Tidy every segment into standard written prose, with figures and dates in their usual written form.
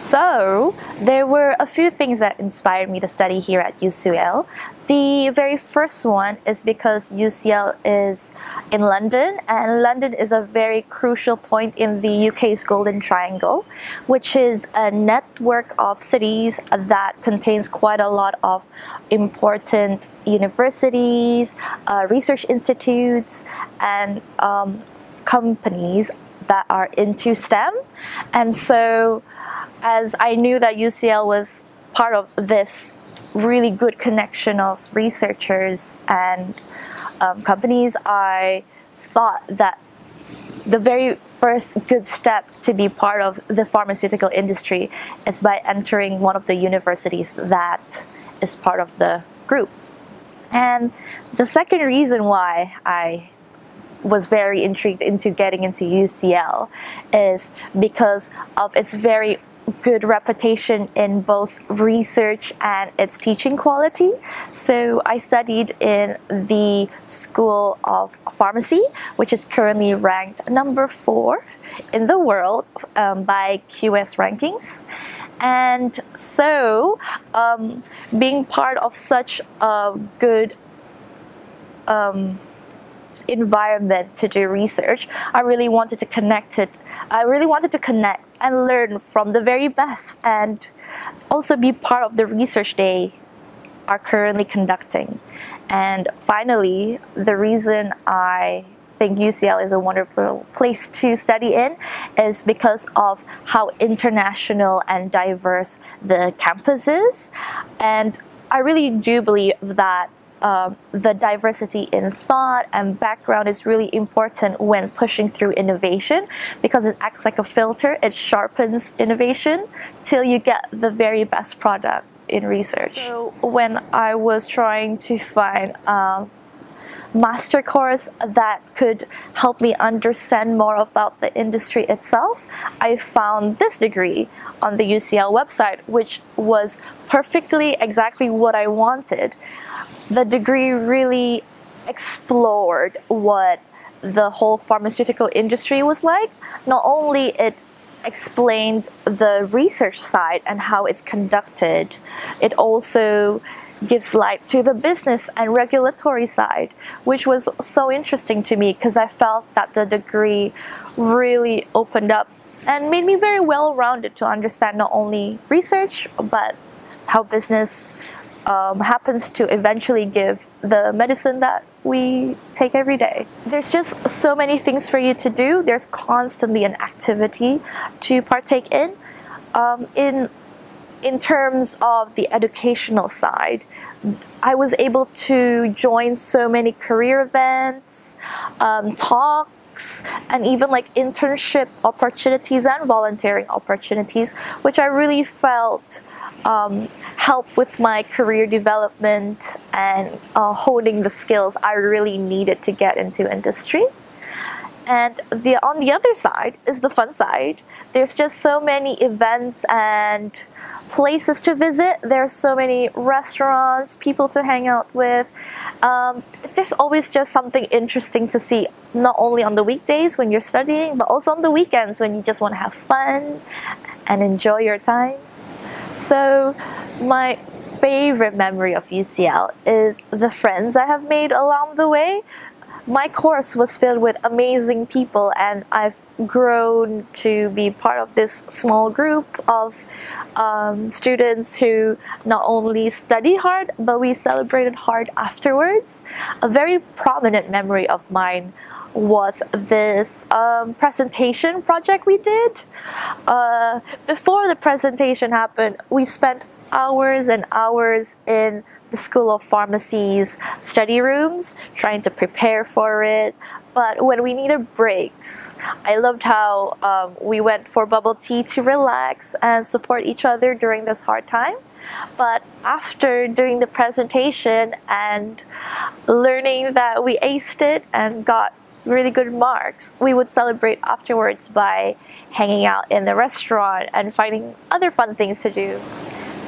So there were a few things that inspired me to study here at UCL. The very first one is because UCL is in London, and London is a very crucial point in the UK's Golden Triangle, which is a network of cities that contains quite a lot of important universities, research institutes, and companies that are into STEM. And so as I knew that UCL was part of this really good connection of researchers and companies, I thought that the very first good step to be part of the pharmaceutical industry is by entering one of the universities that is part of the group. And the second reason why I was very intrigued into getting into UCL is because of its very good reputation in both research and its teaching quality. So I studied in the School of Pharmacy, which is currently ranked number 4 in the world by QS rankings. And so being part of such a good environment to do research, I really wanted to connect and learn from the very best, and also be part of the research they are currently conducting. And finally, the reason I think UCL is a wonderful place to study in is because of how international and diverse the campus is. And I really do believe that the diversity in thought and background is really important when pushing through innovation, because it acts like a filter. It sharpens innovation till you get the very best product in research. So when I was trying to find a master course that could help me understand more about the industry itself, I found this degree on the UCL website, which was perfectly exactly what I wanted. The degree really explored what the whole pharmaceutical industry was like. Not only it explained the research side and how it's conducted, it also gives light to the business and regulatory side, which was so interesting to me because I felt that the degree really opened up and made me very well-rounded to understand not only research, but how business happens to eventually give the medicine that we take every day. There's just so many things for you to do. There's constantly an activity to partake in. In terms of the educational side, I was able to join so many career events, talks, and even like internship opportunities and volunteering opportunities, which I really felt help with my career development and honing the skills I really needed to get into industry. And on the other side is the fun side. There's just so many events and places to visit. There's so many restaurants, people to hang out with. There's always just something interesting to see, not only on the weekdays when you're studying, but also on the weekends when you just want to have fun and enjoy your time. So my favorite memory of UCL is the friends I have made along the way. My course was filled with amazing people, and I've grown to be part of this small group of students who not only study hard, but we celebrated hard afterwards. A very prominent memory of mine was this presentation project we did. Before the presentation happened, we spent hours and hours in the School of Pharmacy's study rooms trying to prepare for it. But when we needed breaks, I loved how we went for bubble tea to relax and support each other during this hard time. But after doing the presentation and learning that we aced it and got really good marks, we would celebrate afterwards by hanging out in the restaurant and finding other fun things to do.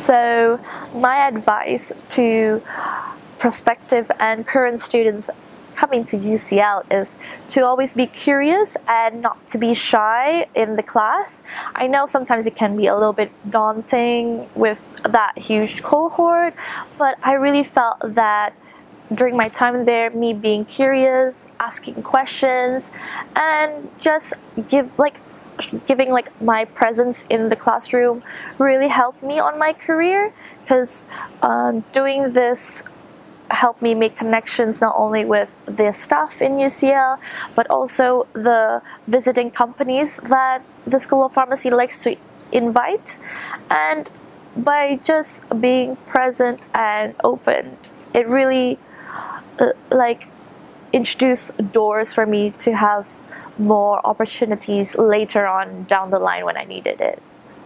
So my advice to prospective and current students coming to UCL is to always be curious and not to be shy in the class. I know sometimes it can be a little bit daunting with that huge cohort, but I really felt that during my time there, me being curious, asking questions, and just giving my presence in the classroom really helped me on my career, because doing this helped me make connections not only with the staff in UCL, but also the visiting companies that the School of Pharmacy likes to invite. And by just being present and open, it really introduced doors for me to have more opportunities later on down the line when I needed it.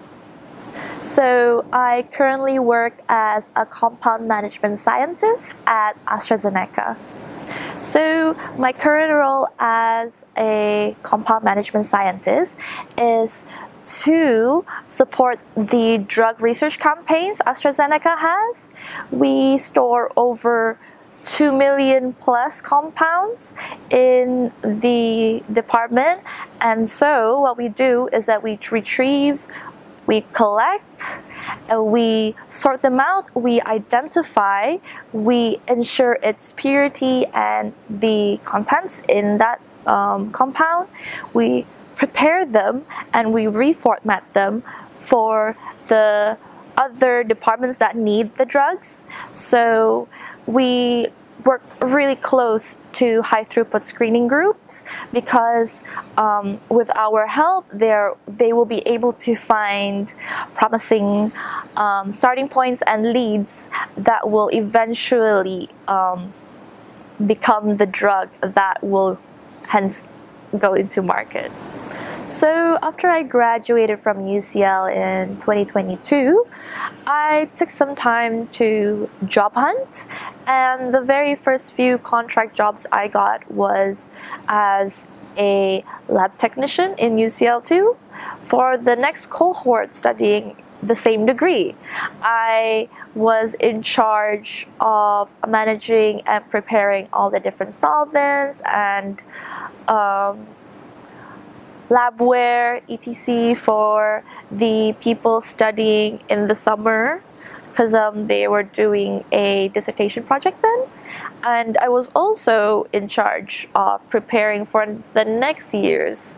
So I currently work as a compound management scientist at AstraZeneca. So my current role as a compound management scientist is to support the drug research campaigns AstraZeneca has. We store over 2 million plus compounds in the department, and so what we do is that we retrieve, we collect, we sort them out, we identify, we ensure its purity and the contents in that compound, we prepare them, and we reformat them for the other departments that need the drugs. So we work really close to high throughput screening groups, because with our help they will be able to find promising starting points and leads that will eventually become the drug that will hence go into market. So after I graduated from UCL in 2022, I took some time to job hunt, and the very first few contract jobs I got was as a lab technician in UCL2 for the next cohort studying the same degree. I was in charge of managing and preparing all the different solvents and labware, etc. for the people studying in the summer, because they were doing a dissertation project then. And I was also in charge of preparing for the next year's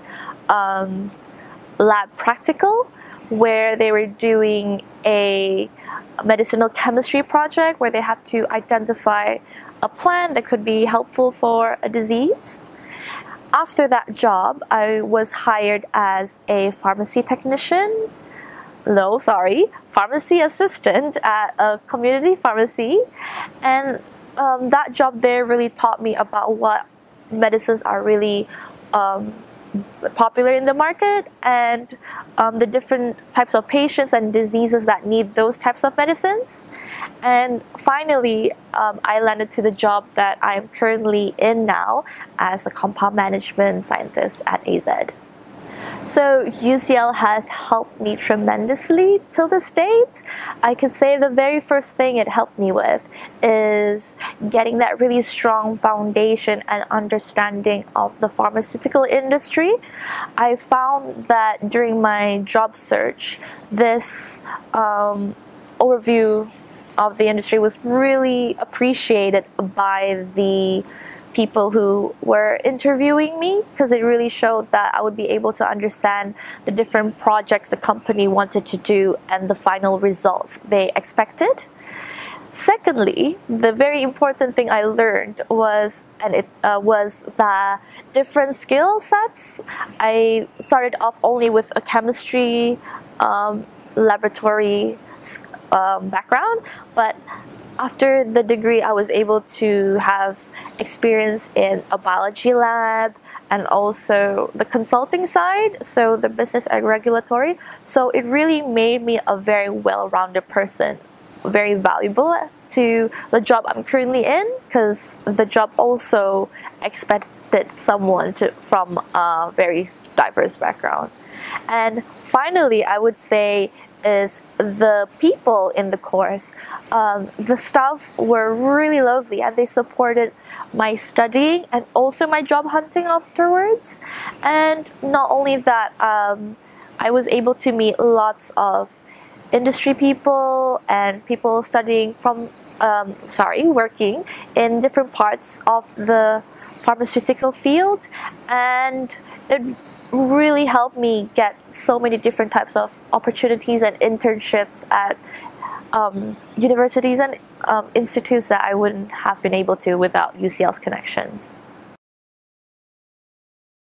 lab practical, where they were doing a medicinal chemistry project where they have to identify a plant that could be helpful for a disease. After that job, I was hired as a pharmacy technician. No, sorry, pharmacy assistant at a community pharmacy. And that job there really taught me about what medicines are really popular in the market, and the different types of patients and diseases that need those types of medicines. And finally, I landed to the job that I am currently in now as a compound management scientist at AZ. So UCL has helped me tremendously till this date. I can say the very first thing it helped me with is getting that really strong foundation and understanding of the pharmaceutical industry. I found that during my job search, this overview of the industry was really appreciated by the people who were interviewing me, because it really showed that I would be able to understand the different projects the company wanted to do and the final results they expected. Secondly, the very important thing I learned was the different skill sets. I started off only with a chemistry laboratory background, but after the degree, I was able to have experience in a biology lab and also the consulting side, so the business and regulatory. So it really made me a very well-rounded person, very valuable to the job I'm currently in, because the job also expected someone from a very diverse background. And finally, I would say is the people in the course. The staff were really lovely, and they supported my studying and also my job hunting afterwards. And not only that, I was able to meet lots of industry people and people studying from working in different parts of the pharmaceutical field, and it really helped me get so many different types of opportunities and internships at universities and institutes that I wouldn't have been able to without UCL's connections.